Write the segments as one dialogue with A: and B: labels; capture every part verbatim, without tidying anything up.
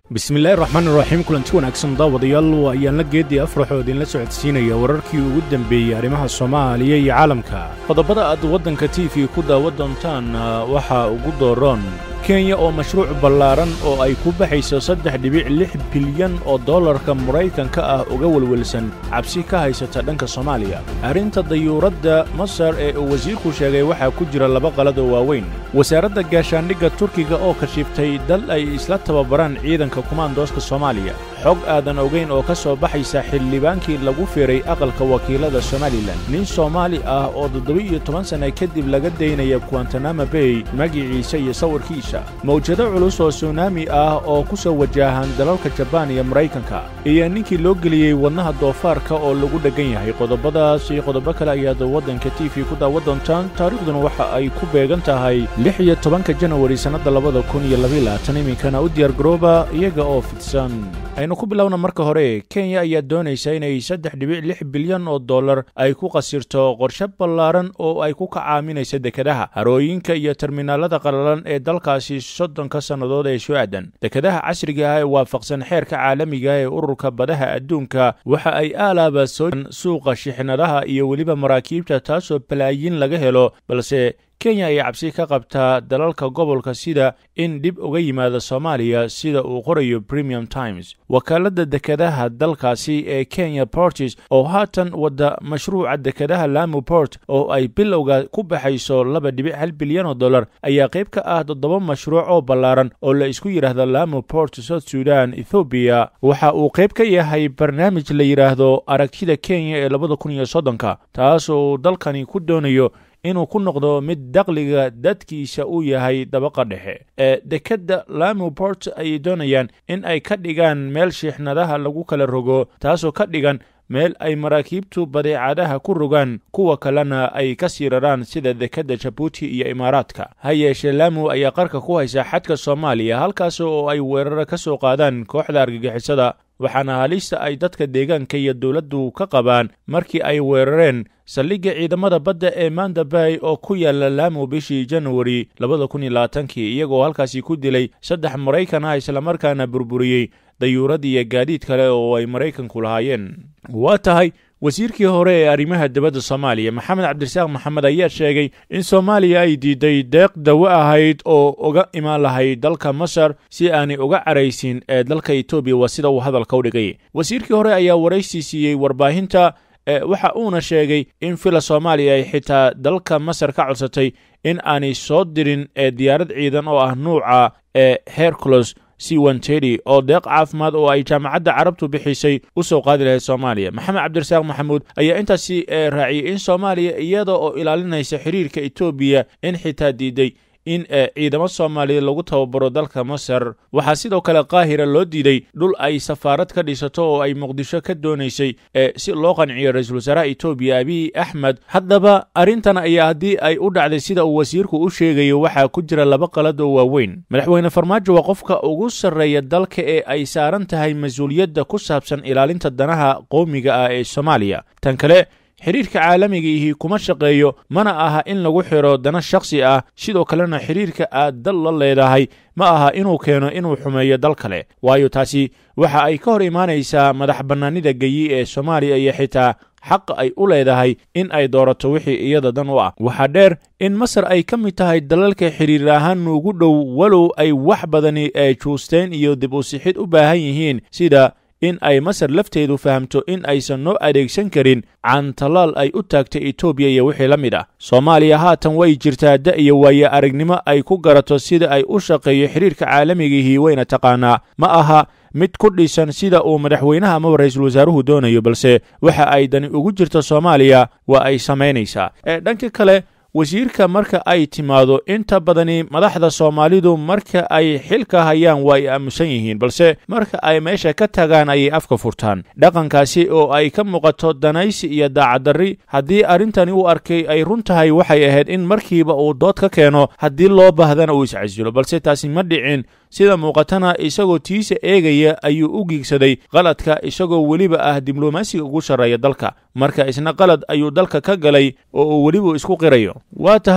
A: bismillaahi raxmaani raxiim kulanti wanaagsan daawadayaal waa ayaan la geedii afraxood in la socodsiinaya wararkii ugu dambeeyey arrimaha Soomaaliya iyo caalamka qodobada aad waddanka T V ku daawan doontaan waxa ugu dooran Kenya oo mashruuc ballaaran oo ay ku baxayso saddex dhibic lix bilyan oo dollarka Mareykanka ah uga walwalsan cabsi ka haysata dhanka Soomaaliya arrinta dayuuradda Masar ee uu wasiirku sheegay waxa ku jira laba qalad oo waaweyn wasaaradda gaashaandhigga Turkiga oo ka shiftay dal ay isla tababaraan ciidanka kumaandooska Soomaaliya xog aadan ogeyn oo ka soo baxaysa xildhibaankii lagu fiiray aqalka wakiilada Somaliland nin Soomaali ah oo toddoba iyo toban sano kadib laga deynaya Guantanamo Bay magaciisa iyo sawirkiisa mawjado culus oo tsunami ah oo ku soo wajahan dalalka Japan iyo Mareykanka iyo ninkii loo geliyay wadnaha doofaarka oo lagu dhagan yahay qodobadaas iyo qodobo kale ayaa waddanka T V ku daawan doontaan taariikhduna waxa ay ku beegan tahay lix iyo tobanka January sanada labada kun iyo laba iyo labaatan iminkana u diyaar garooba iyaga oo fidsan aynu ku bilowna marka hore Kenya ayaa doonaysa inay saddex dhibic lix bilyan oo dollar ay ku qasirto qorshe ballaaran oo ay ku kacaaminayso dekedaha harooyinka iyo terminaalada qalalan ee dalkaasi soddonka sannadood ee soo aadan dekedaha casriga ah ee waafaqsan xeerka caalamiga ee ururka badaha adduunka waxa ay aalaaba soo suuqa shixnadaha iyo weliba maraakiibta taasoo balaayin laga helo balse Kenya ay cabsi ka qabtaa dalalka gobolka sida in dib uga yimaado Soomaaliya sida uu qorayo Premium Times wakaalada dekedaha dalkaasi ee Kenya Ports oo haatan wada mashruuca dekedaha Lamu Port oo ay bilowga ku baxayso laba dhibic hal bilyan oo dollar ayaa qayb ka ah toddoba mashruuc oo ballaaran oo la isku yiraahdo Lamu Port South Sudan Ethiopia waxa uu qayb ka yahay barnaamij la yiraahdo aragtida Kenya ee labada kun iyo soddonka taas oo dalkani ku doonayo inuu ku noqdo mid dakhliga dadkiisa uu yahay dabaqa dhexe ee dekada Lamu Port ay doonayaan in ay ka dhigaan meel shixnadaha lagu kala rogo taasoo ka dhigan meel ay maraakiibtu badeecadaha ku rogaan kuwa kalena ay ka siiraraan sida dekada Djibouti iyo Imaaraadka hayeeshee Lamu ayaa qarka ku haysa xadka Soomaaliya halkaas oo ay weerar ka soo qaadaan kooxda argagixisada waxaana halista ay dadka deegaanka iyo dawladdu ka qabaan markii ay weerareen saldhigga ciidamada badda ee Manda Bay oo ku yaala Lamu bishii January labada kun iyo labaatan iyagoo halkaasi ku dilay saddex Mareykan ah isla markaana burburiyay dayuurad iyo gaadiid kale oo ay Mareykanku lahaayeen waa tahay wasiirkii hore ee arrimaha dibadda Soomaaliya Maxamed Cabdirasaaq Maxamed ayaa sheegay in Soomaaliya ay diiday deeq dawo ahayd oo uga imaan lahayd dalka Masar si aanay uga caraysin ee dalka Ethiopia waa sida uu hadalka u dhigay wasiirkii hore ayaa waraysi siiyay warbaahinta waxa uuna sheegay in fila Soomaaliya ay xitaa dalka Masar ka codsatay in aanay soo dirin ee diyaarad ciidan oo ah nuuca ee Hercules C one thirty oo deeq caafimaad oo ay jaamacadda Carabtu bixisay u soo qaadi lahayd Soomaaliya Maxamed Cabdirasaaq Maxamuud ayaa intaasi raaciyay in Soomaaliya iyada oo ilaalinaysa xiriirka Ethiopia in xitaa diiday in ciidamada Soomaaliya lagu tababaro dalka Masar waxa sidoo kale Qaahira loo diiday dhul ay safaarad ka dhisato oo ay Muqdisho ka doonaysay si loo qanciyo ra'iisul wasaaraha Ethiopia Abiy Ahmed haddaba arrintan ayaa hadii ay u dhacday sida uu wasiirku u sheegayo waxa ku jira laba qalad oo waaweyn madaxweyne Farmaajo waa qofka ugu sarreeya dalka ee ay saaran tahay mas'uuliyadda ku saabsan ilaalinta danaha qowmiga ah ee Soomaaliya tan kale xiriirka caalamiga ihi kuma shaqeeyo mana aha in lagu xiro dana shakhsi ah sidoo kalena xiriirka aad dal la leedahay ma aha inuu keeno inuu xumeeyo dal kale waayo taasi waxa ay ka hor imaanaysaa madax bannaanida gayi ee Soomaaliya iyo xitaa xaq ay u leedahay in ay doorato wixii iyada dan u ah waxa dheer in Masar ay ka mid tahay dalalka xiriir ahaan ugu dhow walow ay wax badani ay juusteen iyo dib u sixid u baahan yihiin sida in ay Masar lafteedu fahamto in aysan noo adeegsan karin cantalaal ay u taagtay Ethiopia iyo wixii la mid ah Soomaaliya haatan way jirtaa da iyo waaye aragnimo ay ku garato sida ay u shaqeeyo xiriirka caalamiga ah wayna taqaanaa ma aha mid ku dhisan sida uu madaxweynaha ama ra'iisul wasaaruhu doonayo balse waxa ay dani ugu jirto Soomaaliya waa ay sameynaysaa ee dhanka kale wasiirka marka ay timaado inta badani madaxda Soomaalidu marka ay xilka hayaan way aamusan yihiin balse marka ay meesha ka tagaan ay afka furtaan dhaqankaasi oo ay ka muuqato danaysi iyo daacadari hadii arintani uu arkay ay runtahay waxay ahayd in markiiba uu dood ka keeno hadii loo baahdana uu iscasilo balse taasi ma dhicin sida muuqatana isagoo tiisa eegaya ayuu u giigsaday qaladka isagoo weliba ah diblomaasiga ugu sarreeya dalka marka isna qalad ayuu dalka ka galay oo uu weliba isku qirayo waa tahay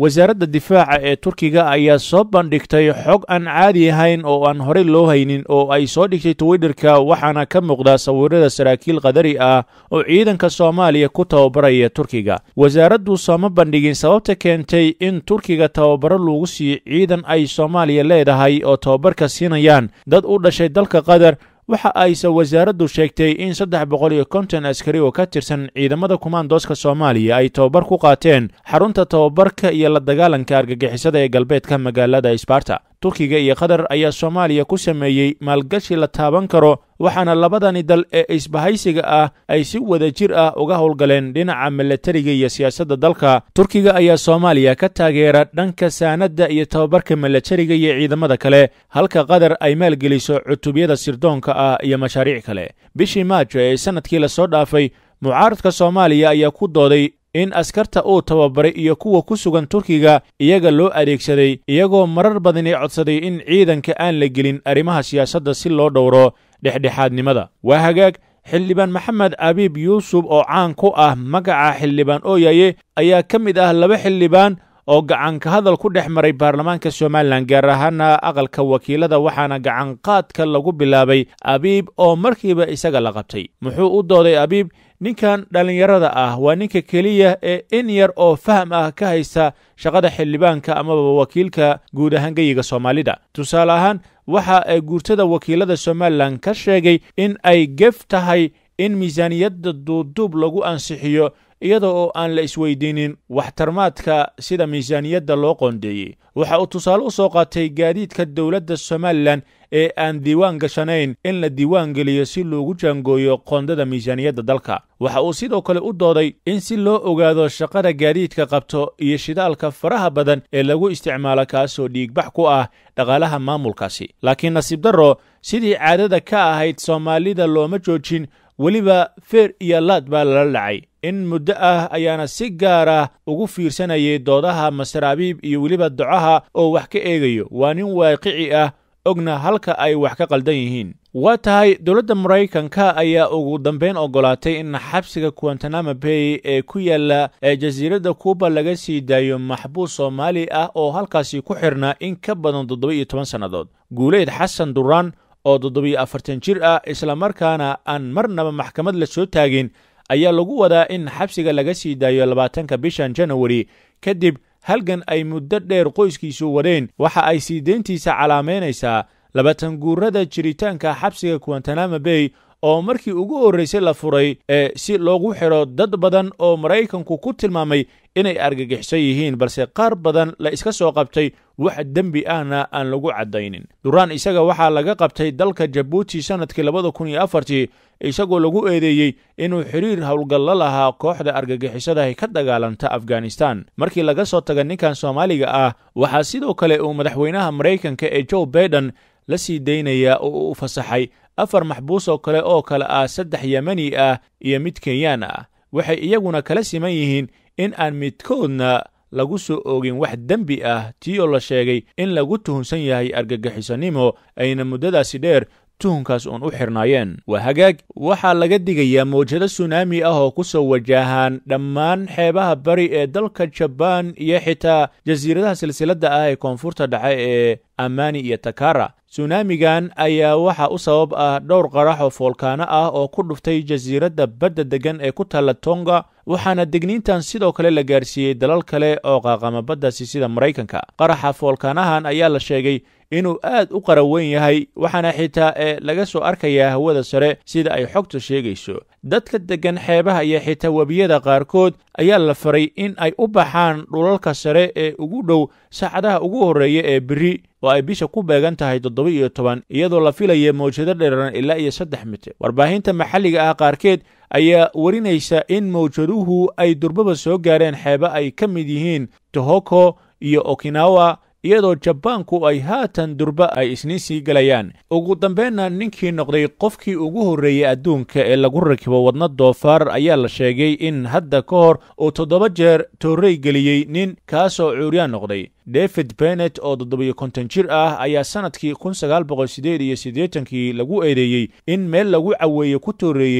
A: wasaaradda difaaca ee turkiga ayaa soo bandhigtay xog aan caadi ahayn oo aan horey loo haynin oo ay soo dhigtay twitterka waxaana ka muuqda sawirada saraakiil qadari ah oo ciidanka soomaaliya ku tababaraya turkiga wasaaraddu sooma bandhigin sababta keentay in turkiga tababaro lagu siiyo ciidan ay soomaaliya leedahay oo tababarka siinayaan dad u dhashay dalka qatar waxa ayse wasaaraddu sheegtay in saddex boqol iyo konton askari oo ka tirsan ciidamada kumaandooska soomaaliya ay tababar ku qaateen xarunta tababarka iyo la dagaalanka argagixisada ee galbeedka magaalada sbarta turkiga iyo qatar ayaa soomaaliya ku sameeyey maalgashi la taaban karo waxaana labadani dal ee isbahaysiga ah ay si wada jir ah uga howlgaleen dhinaca milatariga iyo siyaasadda dalka turkiga ayaa soomaaliya ka taageera dhanka saanadda iyo tababarka milatariga iyo ciidamada kale halka qatar ay maalgeliso cutubyada sirdoonka ah iyo mashaariic kale bishii maajo ee sanadkii lasoo dhaafay mucaaradka soomaaliya ayaa ku dooday in askarta uu tababaray iyo kuwa ku sugan turkiga iyaga loo adeegsaday iyagoo marar badani codsaday in ciidanka aan la gelin arrimaha siyaasadda si loo dhowro dhexdhexaadnimada waa hagaag xildhibaan maxamed abiib yuusuf oo caan ku ah magaca xildhibaan ooyaye ayaa ka mid ah laba xildhibaan oo gacanka hadal ku dhex maray baarlamaanka somalilan gaar ahaana aqalka wakiilada waxaana gacanqaadka lagu bilaabay abiib oo markiiba isaga la qabtay muxuu u dooday abiib ninkan dhallinyarada ah waa ninka keliya ee in yar oo faham ah ka haysta shaqada xildhibaanka amaba wakiilka guud ahaan geyiga soomaalida tusaale ahaan waxa ay guurtada wakiilada somalilan ka sheegay in ay gef tahay in miisaaniyadda duuduub lagu ansixiyo iyada oo aan la isweydiinin waxtarmaadka sida miisaaniyadda loo qoondeeyey waxa uu tusaale u soo qaatay gaadiidka dowladda somalilan ee aan diiwaan gashanayn in la diiwaan geliyo si loogu jaangooyo qoondada miisaaniyadda dalka waxa uu sidoo kale u dooday in si loo ogaado shaqada gaadiidka qabto iyo shidaalka faraha badan ee lagu isticmaalo kaasoo dhiigbax ku ah dhaqaalaha maamulkaasi laakiin nasiib darro sidii caadada ka ahayd soomaalida looma joojin weliba feer iyo laad baa lala dhacay in muddo ah ayaana si gaar ah ugu fiirsanayay doodaha masar abiib iyo weliba docaha oo wax ka eegayo waa nin waaqici ah ogna halka ay wax ka qaldan yihiin waa tahay dowladda maraykanka ayaa ugu dambayn oggolaatay in xabsiga guantanamo bay ee ku yaalla ee jasiiradda kuuba laga sii daayo maxbuus soomaali ah oo halkaasi ku xirnaa in ka badan toddoba iyo toban sannadood guuleed xasan duraan oo toddobiyo afartan jir ah islamarkaana aan marnaba maxkamad la soo taagin ayaa lagu wadaa in xabsiga laga sii daayo labaatanka bishan janawari kadib halgan ay muddo dheer qoyskiisu wadeen waxa ay sii deyntiisa calaamaynaysaa labaatan guurada jiritaanka xabsiga guantanamo bay oo markii ugu horraysay la furay ee si loogu xidho dad badan oo maraykanku ku tilmaamay inay argagixsan yihiin balse qaar badan la iska soo qabtay wax dembi ahna aan lagu caddaynin duraan isaga waxaa laga qabtay dalka jabuuti sannadkii labada kun iyo afartii isagoo lagu eedeeyey inuu xiriir howlgallo lahaa kooxda argagixisada ay ka dagaalanta afghanistan markii laga soo taga ninkan soomaaliga ah waxaa sidoo kale uu madaxweynaha maraykanka ee joe baiden la sii daynaya oo u fasaxay afar maxbuus oo kale oo kale ah saddex yemani ah iyo mid kenyaan ah waxay iyaguna kala siman yihiin in aan midkoodna lagu soo oogin wax dembi ah tii oo la sheegay in lagu tuhunsan yahay argagixisanimo ayna muddadaasi dheer tuhunkaas uun u xirnaayeen waa hagaag waxaa laga digayaa mawjado sunaami ah oo ku soo wajahaan dhammaan xeebaha bari ee dalka jabaan iyo xitaa jasiiradaha silsiladda ah ee koonfurta dhace ee amani iyo takara sunaamigan ayaa waxa u sabab ah dhowr qarax oo foolkaano ah oo ku dhuftay jasiiradda badda deggan ee ku taalla tonga waxaana degniintan sidoo kale la gaarsiiyey dalal kale oo qaaqama baddaasi sida maraykanka qaraxa foolkaanahan ayaa la sheegay inuu aad u qaraweyn yahay waxaana xitaa ee laga soo arkayaa hawada sare sida ay xogtu sheegayso dadka deggan xeebaha iyo xitaa webiyada qaarkood ayaa la faray in ay u baxaan dhulalka sare ee ugu dhow saacadaha ugu horreeya ee beri oo ay bisha ku beegan tahay toddoba iyo toban iyadoo la filaya mawjado dheeran ilaa iyo saddex mitir warbaahinta maxalliga ah qaarkeed ayaa warinaysa in mawjaduhu ay durbaba soo gaareen xeeba ay ka mid yihiin tohoko iyo okinawa iyadoo jabaanku ay haatan durba ay isniin sii galayaan ugu dambeynna ninkii noqday qofkii ugu horreeyey adduunka ee lagu rakibo wadna doofaar ayaa la sheegay in hadda ka hor uu toddoba jeer toorrey geliyey nin kaasoo cuuryaan noqday david bennet oo toddobiyo konton jir ah ayaa sannadkii kun sagaal boqol siddeed iyo siddeetankii lagu eedeeyey in meel lagu caweeye ku tooreeyey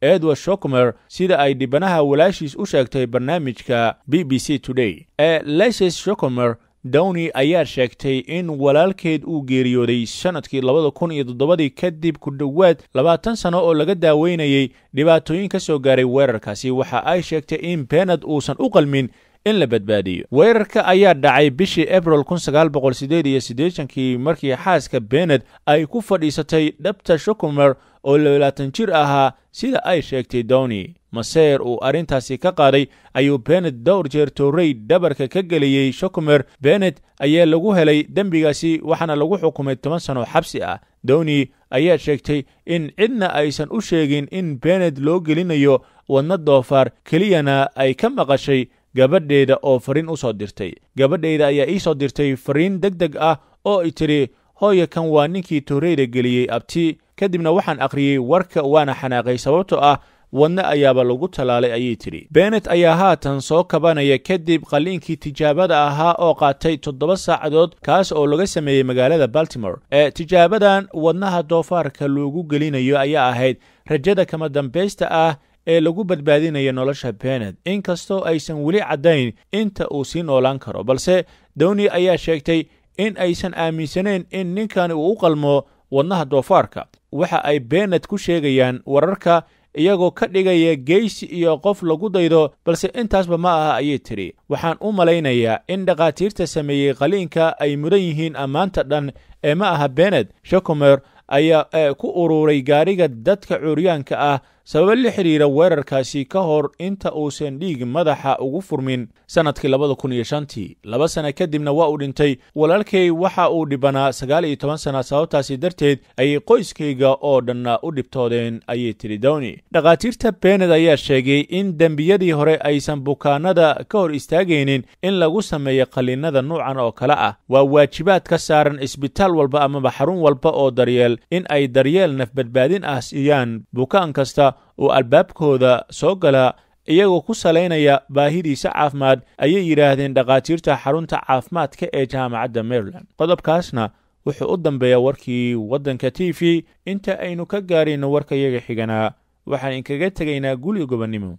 A: edward shokumer sida ay dhibanaha walaashiis u sheegtay barnaamijka b b c today ee leses shokumer downey ayaa sheegtay in walaalkeed uu geeriyooday sanadkii labada kun iyo toddobadii kadib ku dhowaad labaatan sano oo laga daaweynayay dhibaatooyin ka soo gaaray weerarkaasi waxa ay sheegtay in bennett uusan u qalmin in la badbaadiyo weerarka ayaa dhacay bishii abril kun sagaal boqol siddeed iyo siddeetankii markii xaaska bennett ay ku fadhiisatay dhabta shokumer oo labaatan jir ahaa sida ay sheegtay downey maseer uu arrintaasi ka qaaday ayuu bennett dhowr jeer toorey dhabarka ka geliyey shokumer bennett ayaa lagu helay dembigaasi waxaana lagu xukumay toban sano xabsi ah downey ayaa sheegtay in cidna aysan u sheegin in bennett loo gelinayo wadna doofaar keliyana ay ka maqashay gabadheeda oo fariin u soo dirtay gabadheyda ayaa ii soo dirtay fariin deg deg ah oo ay tidhi hooya kan waa ninkii tooreyda geliyey abti kadibna waxaan akhriyey warka waana xanaaqay sababtoo ah wadna ayaaba lagu tallaalay ayay tidhi bennett ayaa haatan soo kabanaya kadib qalliinkii tijaabada ahaa oo qaatay toddoba saacadood kaas oo laga sameeyey magaalada baltimore ee tijaabadan wadnaha doofaarka loogu gelinayo ayaa ahayd rajada kama dambaysta ah ee lagu badbaadinaya nolosha bennett inkastoo aysan weli caddayn inta uu sii noolaan karo balse downey ayaa sheegtay in aysan aaminsanayn in ninkan uu u qalmo wadnaha doofaarka waxa ay bennett ku sheegayaan wararka iyagoo ka dhigaya geysi iyo qof lagu daydo balse intaasba ma aha ayay tidhi waxaan u malaynayaa in dhakhaatiirta sameeyey qaliinka ay mudan yihiin ammaanta dhan ee ma aha bennett shokumer ayaa ku ururay gaariga dadka cuuryaanka ah sababo la xidhiira weerarkaasi ka hor inta uusan dhiig madaxa ugu furmin sanadkii labada kun iyo shantii laba sano kadibna waa uu dhintay walaalkay waxa uu dhibanaa sagaal iyo toban sana sababtaasi darteed ayay qoyskayga oo dhanna u dhibtoodeen ayay tidhi downey dhakhaatiirta bennett ayaa sheegay in dembiyadii hore aysan bukaanada ka hor istaagaynin in lagu sameeyo qalliinada nuucan oo kale ah waa waajibaad ka saaran isbitaal walba amaba xarun walba oo daryeel in ay daryeel nafbadbaadin ah siiyaan bukaan kasta oo albaabkooda soo gala iyagoo ku salaynaya baahidiisa caafimaad ayay yidhaahdeen dhakhaatiirta xarunta caafimaadka ee jaamacadda maryland qodobkaasna wuxuu u dambeeyaa warkii waddanka t v inta aynu ka gaarayno warkayaga xiganaa waxaan inkaga tegaynaa guli gobonnimo